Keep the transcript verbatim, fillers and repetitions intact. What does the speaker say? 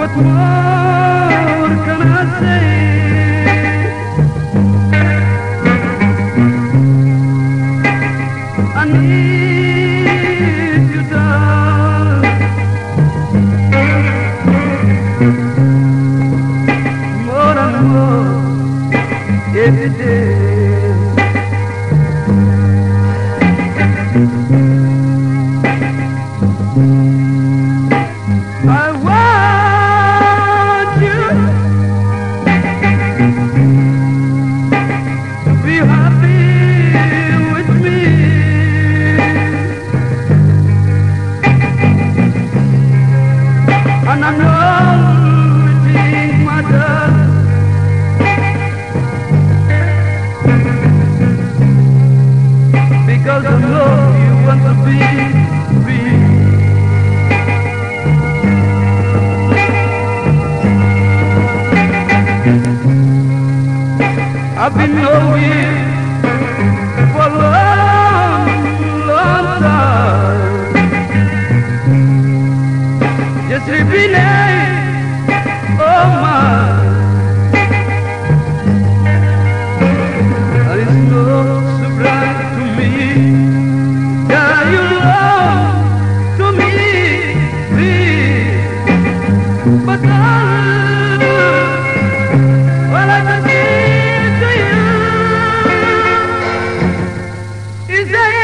What more can I say? I need you, darling, more and more every day. I want you to be happy with me, and I know it ain't my darling, because I know you want to be free. I've been knowing for a long, long time. Just repeating, oh my. And it's not so bright to me. Yeah, you love to me, please. But darling, well, I can see is there